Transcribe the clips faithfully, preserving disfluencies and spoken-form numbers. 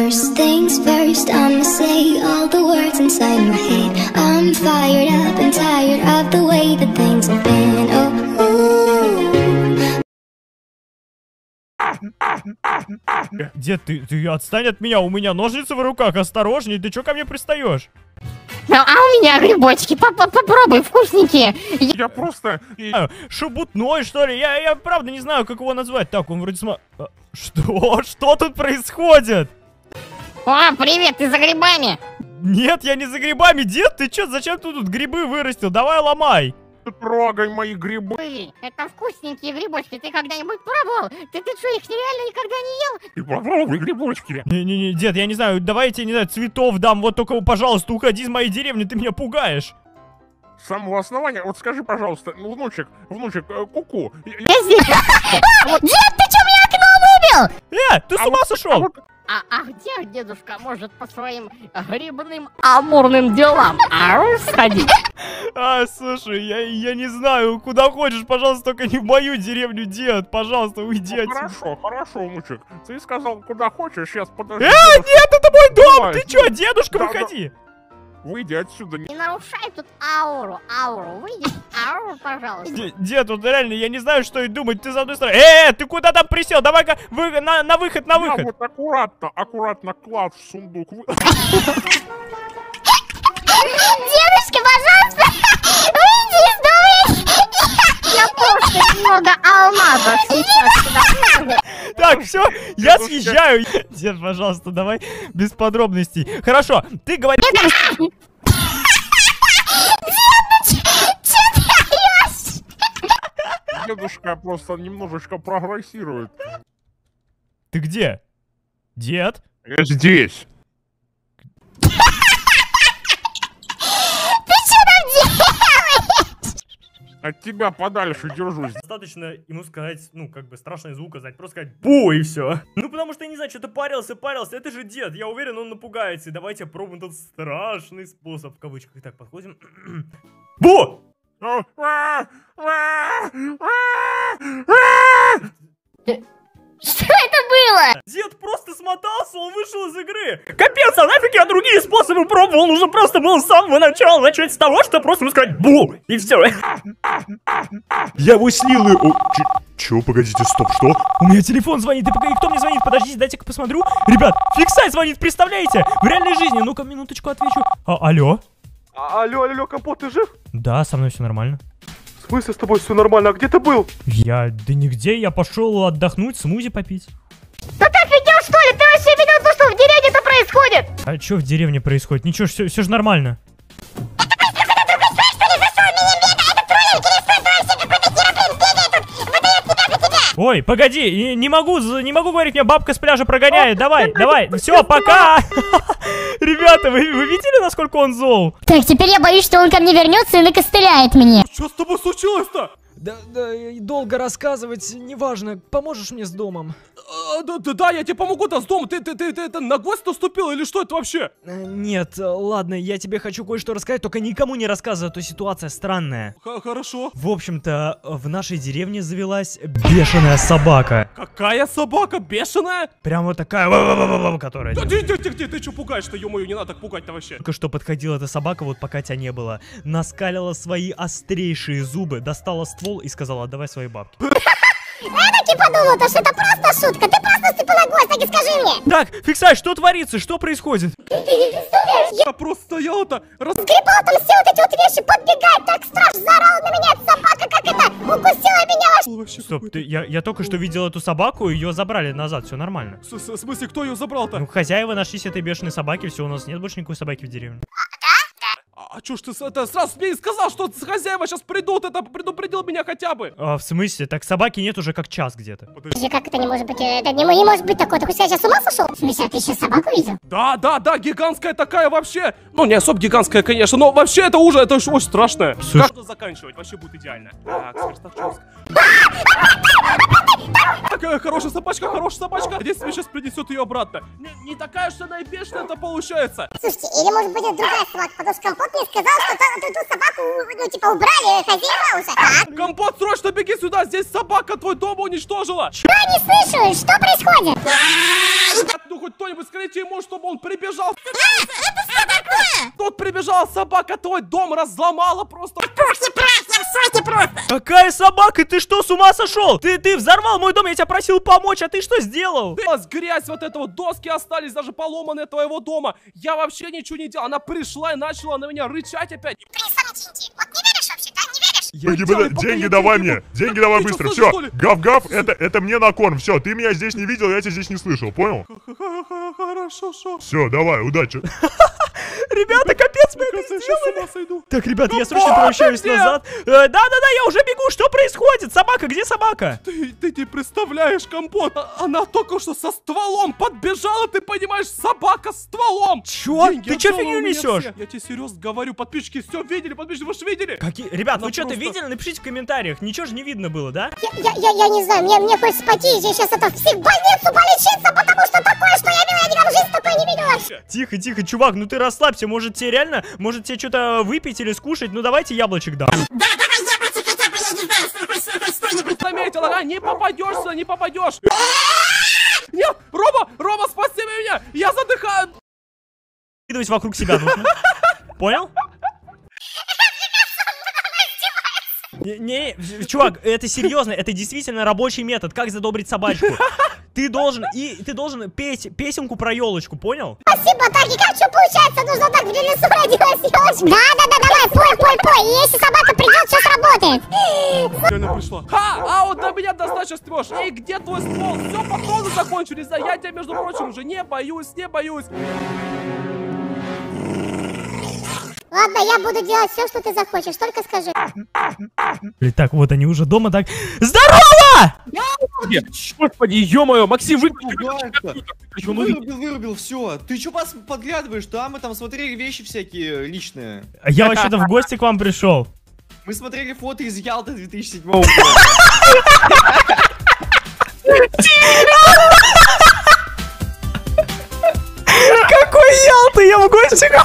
First things first, I'ma say all the words inside my head. I'm fired up and tired of the way that things have been. Oh, Дед, ты, ты отстань от меня, у меня ножницы в руках, осторожней, ты чё ко мне пристаешь? А у меня грибочки, попробуй, вкусненькие. Я просто... Шебутной, что ли? Я, я правда не знаю, как его назвать. Так, он вроде сма... Что? Что тут происходит? О, привет, ты за грибами? Нет, я не за грибами. Дед, ты чё, зачем ты тут грибы вырастил? Давай ломай. Трогай мои грибы. Ой, это вкусненькие грибочки, ты когда-нибудь пробовал? Ты, ты что, их реально никогда не ел? Ты попробуй грибочки. Не-не-не, дед, я не знаю, давай я тебе, не знаю, цветов дам. Вот только, пожалуйста, уходи из моей деревни, ты меня пугаешь. С самого основания, вот скажи, пожалуйста, ну, внучек, внучек, ку-ку. Я здесь. Дед, ты что, мне окно выбил? Э, ты с ума сошел? А, а где дедушка может по своим грибным амурным делам ау, сходить? А, слушай, я, я не знаю, куда хочешь, пожалуйста, только не в мою деревню, дед, пожалуйста, уйди Ну, отсюда. хорошо, хорошо, внучек. Ты сказал, куда хочешь, сейчас подожди. Э, нет, это мой дом, Давай, ты чё, дедушка, да, выходи. Выйди отсюда. Не нарушай тут ауру, ауру, выйди, ауру, пожалуйста. Д- Дед, вот реально, я не знаю, что и думать, ты за одной стороны. Э, ты куда там присел? Давай-ка вы, на, на выход, на Я выход. вот аккуратно, аккуратно клад в сундук. Вы- Дедушка, пожалуйста, выйди из дома. Я просто немного алмазов сейчас. Так, все, я Дедушка. съезжаю. Дед, пожалуйста, давай без подробностей. Хорошо, ты говоришь... Дедушка просто немножечко прогрессирует. Ты где? Дед? Я здесь. От тебя подальше держусь. Достаточно ему сказать, ну, как бы страшный звук сказать, просто сказать бу и все. Ну, потому что, я не знаю, что-то парился, парился, это же дед, я уверен, он напугается. И давайте пробуем этот страшный способ, в кавычках. Итак, подходим. Бу! Что это было? Дед просто смотался, он вышел из игры. Капец, а нафиг я другие способы пробовал, нужно просто было с самого начала начать с того, что просто ему сказать бу, и все. Я его слил и... Чё, погодите, стоп, что? У меня телефон звонит, и погоди, кто мне звонит? Подождите, дайте-ка посмотрю. Ребят, Фиксай звонит, представляете? В реальной жизни, ну-ка, минуточку отвечу. А, алло? А, алло, алло, Компот, ты жив? Да, со мной все нормально. В смысле с тобой все нормально? А где ты был? Я... Да нигде, я пошел отдохнуть, смузи попить. Да ты офигел, что ли? Ты вообще видел то, что в деревне-то происходит? А что в деревне происходит? Ничего, все, все же нормально. Ой, погоди, не могу, не могу говорить, меня бабка с пляжа прогоняет. Давай, давай, все, пока. Ребята, вы, вы видели, насколько он зол? Так, теперь я боюсь, что он ко мне вернется и накостыляет мне. Что с тобой случилось-то? Да, да, и долго рассказывать, неважно, поможешь мне с домом? А, да, да, да, я тебе помогу-то с домом. Ты, ты, ты, ты, ты на гвоздь наступил или что это вообще? Э, Нет, э, ладно, я тебе хочу кое-что рассказать, только никому не рассказывай, а то ситуация странная. Х хорошо. В общем-то, в нашей деревне завелась бешеная собака. Какая собака? Бешеная? Прям вот такая, ва-ва-ва-ва-ва, которая. Да, ты, ты, ты, ты, ты что пугаешь-то, ё-моё, не надо так пугать-то вообще. Только что подходила эта собака, вот пока тебя не было, наскалила свои острейшие зубы, достала ствол и сказала: отдавай свои бабки. Я таки подумал, то, что это просто шутка. Ты просто наступил на гвоздь, так и скажи мне. Так, Фиксай, что творится? Что происходит? Я просто стоял-то, раз... Сгребал там все вот эти вот вещи, подбегает, так страшно заорала на меня эта собака, как это, укусила меня вообще. Вообще Стоп, какой-то- ты, я, я только что видел эту собаку, ее забрали назад, все нормально. С- с- В смысле, кто ее забрал-то? Ну, хозяева нашлись этой бешеной собаки, все, у нас нет больше никакой собаки в деревне. А, а чё ж ты с- это сразу мне и сказал, что хозяева сейчас придут, это предупредил меня хотя бы. А, в смысле? Так собаки нет уже как час где-то. Подожди, как это не может быть? Это не, не может быть такое. Ты хоть сейчас с ума сошел? В смысле, а ты еще собаку видел? Да, да, да, гигантская такая вообще. Ну, не особо гигантская, конечно, но вообще это уже, это очень страшное. Слушай- Как это заканчивать? Вообще будет идеально. Так, Сверстовчевск. Такая хорошая собачка, хорошая собачка. Надеюсь, мне сейчас принесет ее обратно. Не, не такая, что она и бешеная-то получается. Слушайте, или может быть это другая собака, потому что Компот мне сказал, что ту собаку, ну, типа, убрали хозяева уже. А? Компот, срочно беги сюда, здесь собака твой дом уничтожила. Что не слышу? Что происходит? Ну хоть кто-нибудь скажите ему, чтобы он прибежал. А, это что такое? Тут прибежала собака, твой дом разломала просто. Пухни прах, я в шоке просто. Какая собака? Ты что, с ума сошел? Ты, ты взорвал мой дом, я тебя просил помочь, а ты что сделал? Грязь вот этого, доски остались даже поломанные твоего дома. Я вообще ничего не делал. Она пришла и начала на меня рычать опять. Ты сам Тинти, вот не веришь вообще, да? Не веришь? Я Погоди, делаю, подожди, пока деньги я давай делаю, мне, деньги давай Ты быстро, что, все, что ли? гав-гав, это, это мне на корм, все, ты меня здесь не видел, я тебя здесь не слышал, понял? Хорошо, шо. Все, давай, удачи. Ребята, капец, мы это Я сейчас с ума сойду. Так, ребят, я Ну, срочно боже, превращаюсь где? назад. Э, Да-да-да, я уже бегу, что происходит? Собака, где собака? Ты, ты не представляешь, Компот. А- Она только что со стволом подбежала, ты понимаешь, собака с стволом. Чё? Деньги Ты чё отдала фигню у меня несёшь? все. Я тебе серьезно говорю, подписчики все видели, подписчики, вы же видели? Какие? Ребят, Она вы что-то просто- видели? Напишите в комментариях. Ничего же не видно было, да? Я, я, я, я не знаю, мне, мне хочется пойти, я сейчас это всех в больницу полечиться, потому что такое, что я видела, я никогда в жизни такое не видела вообще. Тихо, тихо, чувак, ну ты расслабься. Может тебе реально, может тебе что-то выпить или скушать? Ну давайте яблочек дам. Да, давай яблочко хотя бы, я не знаю, что-нибудь, что-нибудь. Заметила, а, не попадешь сюда, не попадешь. Нет, Рома, Рома, спаси меня, я задыхаю. Кидывать вокруг себя нужно. Понял? Не, не, чувак, это серьезно, это действительно рабочий метод, как задобрить собачку. Ты должен, и ты должен петь песенку про елочку, понял? Спасибо, Таги, как что получается? Нужно так в лесу родилась елочка. Да, да, да, давай, пой, пой, пой. И если собака придет, все сработает. Реально пришла. Ха, а вот до меня достаточно ствол. Эй, где твой ствол? Все, патроны закончились, да я тебя, между прочим, уже не боюсь, не боюсь. Ладно, я буду делать все, что ты захочешь, только скажи. Так, вот они уже дома, так. Здорово! Господи, ё-моё, Максим, вы... Вырубил, вырубил, все. Ты чё пос- подглядываешь? Да, мы там смотрели вещи всякие личные. Я вообще-то в гости к вам пришел. Мы смотрели фото из Ялты две тысячи седьмого года. Какой Ялты? Я в гости к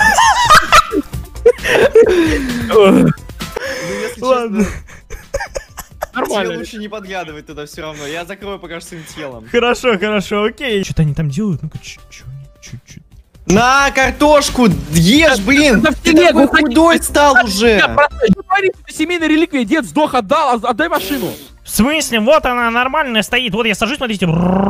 вам. Ну, если Ладно. честно, тебе Нормально. лучше не подглядывать туда все равно. Я закрою пока что своим телом. Хорошо, хорошо, окей. Что-то они там делают? Ну-ка, чуть-чуть. На картошку ешь, блин! Да в Ты телегу, такой худой стал уже! Семейная реликвия, дед сдох, отдал, а- отдай машину. В смысле? Вот она нормальная стоит. Вот я сажусь, смотрите. Ты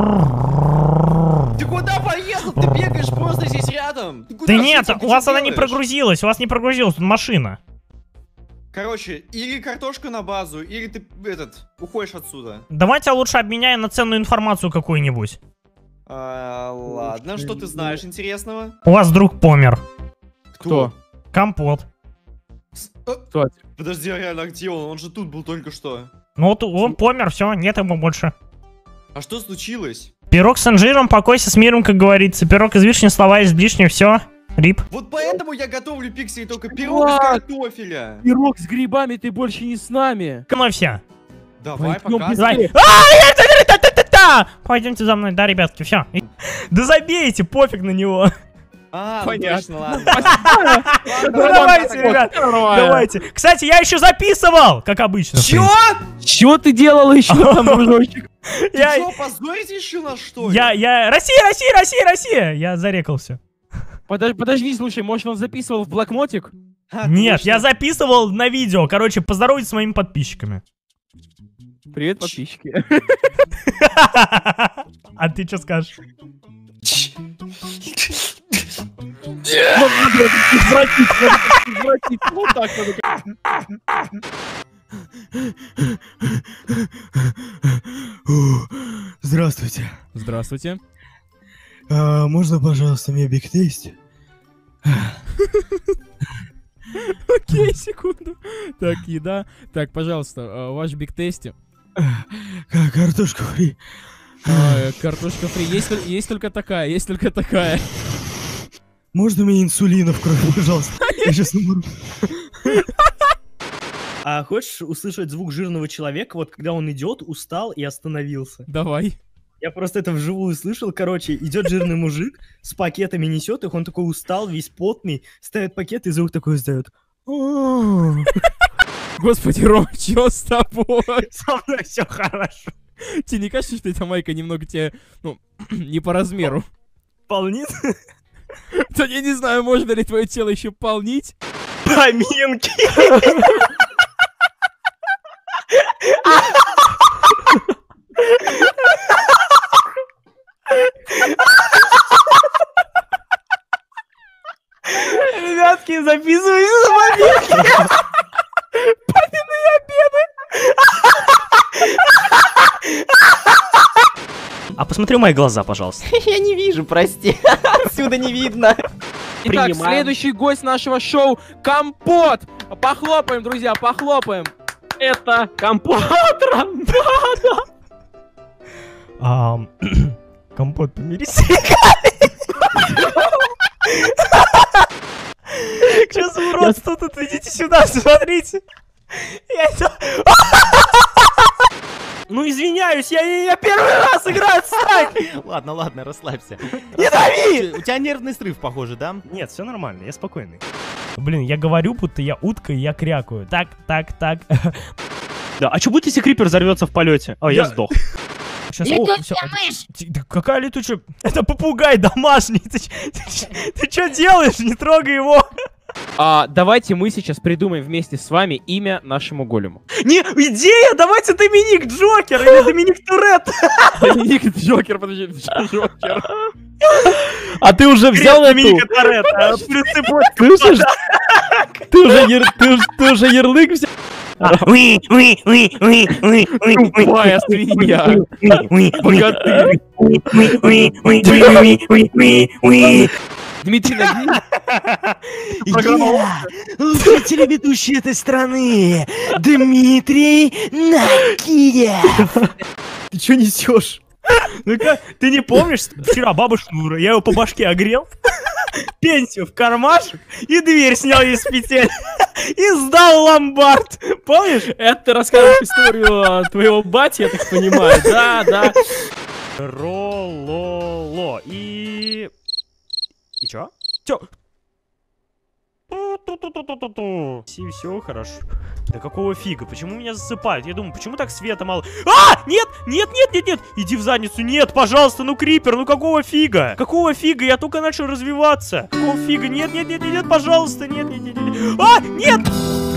куда поехал? Ты бегаешь просто здесь рядом. Ты куда Да с нет, этим? Ты у вас что она не делаешь? прогрузилась, у вас не прогрузилась, тут машина. Короче, или картошку на базу, или ты, этот, уходишь отсюда. Давайте лучше обменяем на ценную информацию какую-нибудь. А, ладно, что ты знаешь интересного? У вас друг помер. Кто? Компот. С- э, Кто? Подожди, а реально, где он? Он же тут был только что. Ну вот он помер, все, нет его больше. А что случилось? Пирог с инжиром, покойся с миром, как говорится. Пирог из вишни, слова из блишни, все. Рип. Вот поэтому я готовлю пиксели только пирог из What? картофеля. Пирог с грибами, ты больше не с нами. Мы все. Давай, Пойдем показывай. Давай. А, та-та-та-та-та! Пойдемте за мной, да, ребятки, все. Да забейте, пофиг на него. А, ну Понятно. точно, ладно. Ну давайте, ребят, давайте. Кстати, я еще записывал, как обычно. Чё? Чё ты делал еще там, дружочек? Ты Я, чё, позорить решил нас, что ли? я, я, Россия, Россия, Россия, Россия. Я зарекался. Подожди, подожди, слушай, может он записывал в блокнотик? А, Нет, точно. я записывал на видео. Короче, поздоровайтесь с моими подписчиками. Привет, подписчики. А ты что скажешь? Извратить, извратить, вот так надо. Здравствуйте. Здравствуйте. А, можно, пожалуйста, мне Биг Тейсти? Окей, секунду. Так, еда. Так, пожалуйста, а, ваш биг тести. К- Картошку фри. А, картошка фри. Есть, тол- есть только такая, есть только такая. Можно мне инсулина в кровь, пожалуйста? Я сейчас умру. А хочешь услышать звук жирного человека, вот когда он идет, устал и остановился? Давай. Я просто это вживую слышал. Короче, идет жирный мужик, с пакетами несет их, он такой устал, весь потный, ставит пакет и звук такой издает. Господи, Ром, чё с тобой? Со мной все хорошо. Тебе не кажется, что эта майка немного тебе, ну, не по размеру? Полнит? Да я не знаю, можно ли твое тело еще полнить? Поминки. Ребятки, записывайся на поминки. Поминные обеды. А посмотри мои глаза, пожалуйста. Я не вижу, прости. Отсюда не видно. Итак, следующий гость нашего шоу — Компот. Похлопаем, друзья, похлопаем. Это Компот Рамбада. Ам, Компот, помирись. Сейчас уродство тут, идите сюда, смотрите. Я это... Ну извиняюсь, я, я первый раз играю, отстань! Ладно, ладно, расслабься. Не дави! У тебя нервный срыв, похоже, да? Нет, все нормально, я спокойный. Блин, я говорю, будто я утка, и я крякаю. Так, так, так. Да, а что будет, если крипер взорвется в полете? О, я, я сдох. Сейчас, о, всё, ты, ты, какая летучая... Это попугай домашний. Ты, ты, ты что делаешь? Не трогай его. А, давайте мы сейчас придумаем вместе с вами имя нашему голему. Не, идея! Давайте Доминик Джокер или Доминик Туретт. Доминик Джокер, подожди, Джокер. А ты уже взял Доминика Торетто? Слышишь? Ты уже ярлык взял? Уи, уи, уи, уи, уи, уи, тупая свинья. Дмитрий Нагиев. Я лучший телеведущий этой страны, Дмитрий Нагиев. Ты что несешь? Ну-ка, ты не помнишь, вчера баба Шнура, я его по башке огрел, пенсию в кармашек и дверь снял из петель и сдал ломбард. Помнишь? Это ты рассказываешь историю твоего бати, я так понимаю. Да, да. Рололо и... И чё? Чё? Все, все хорошо. Да какого фига? Почему меня засыпают? Я думаю, почему так света мало? А! Нет! Нет, нет, нет, нет! Иди в задницу! Нет, пожалуйста, ну крипер, ну какого фига? Какого фига? Я только начал развиваться. Какого фига? Нет, нет, нет, нет, нет, пожалуйста, нет, нет, нет, нет. А! Нет!